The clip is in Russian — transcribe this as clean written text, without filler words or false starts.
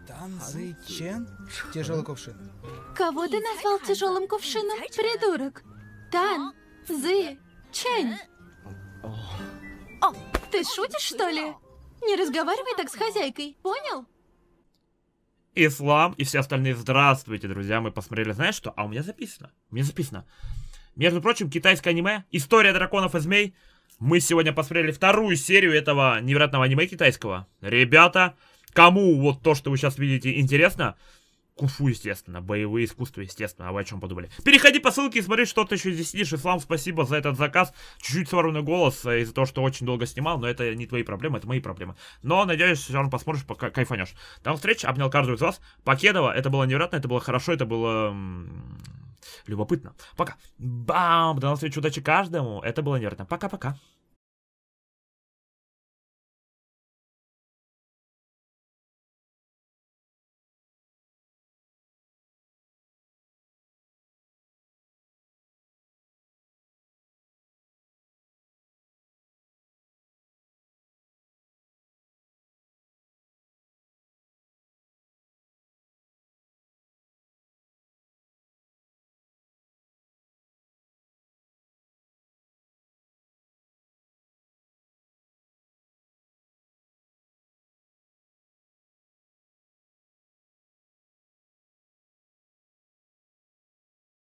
Тан Цзи Чен? Тяжелый кувшин. Кого ты назвал тяжелым кувшином, придурок? Тан Цзи Чен. Ты шутишь, что ли? Не разговаривай так с хозяйкой, понял? Ислам и все остальные. Здравствуйте, друзья. Мы посмотрели, знаешь что? А у меня записано. Между прочим, китайское аниме. История драконов и змей. Мы сегодня посмотрели вторую серию этого невероятного аниме китайского. Ребята, кому вот то, что вы сейчас видите, интересно? Кунг-фу, естественно. Боевые искусства, естественно. А вы о чем подумали? Переходи по ссылке и смотри, что ты еще здесь сидишь. Ислам, спасибо за этот заказ. Чуть-чуть сорванный голос из-за того, что очень долго снимал. Но это не твои проблемы, это мои проблемы. Но, надеюсь, все равно посмотришь, пока кайфанешь. До встречи, обнял каждого из вас. Покедова, это было невероятно, это было хорошо, это было... любопытно. Пока. Бам! До встречи, удачи каждому. Это было невероятно. Пока-пока.